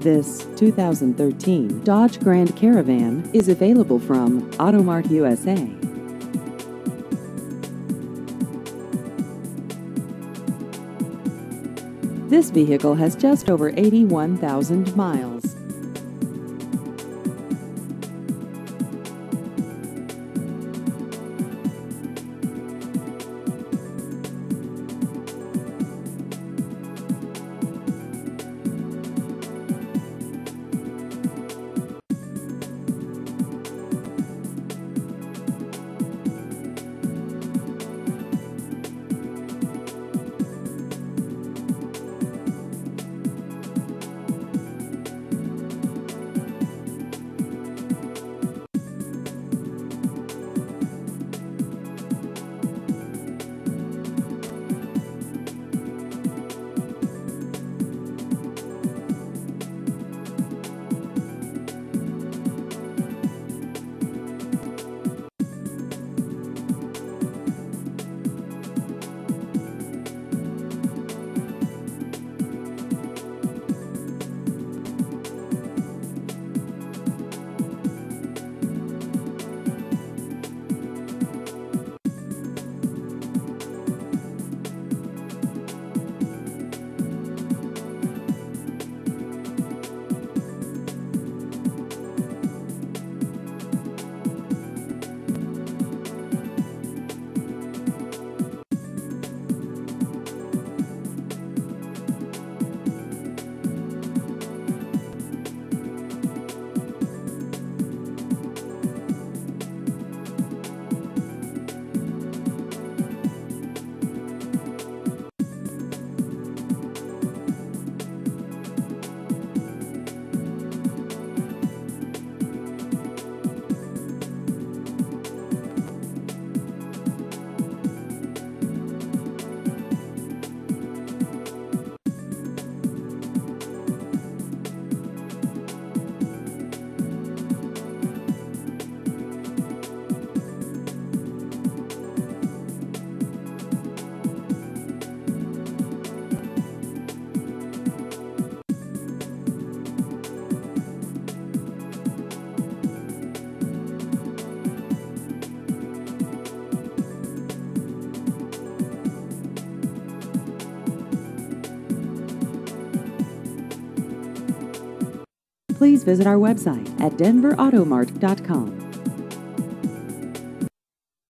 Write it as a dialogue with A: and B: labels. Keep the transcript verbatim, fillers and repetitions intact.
A: This two thousand thirteen Dodge Grand Caravan is available from Automart U S A. This vehicle has just over eighty-one thousand miles. Please visit our website at denver automart dot com.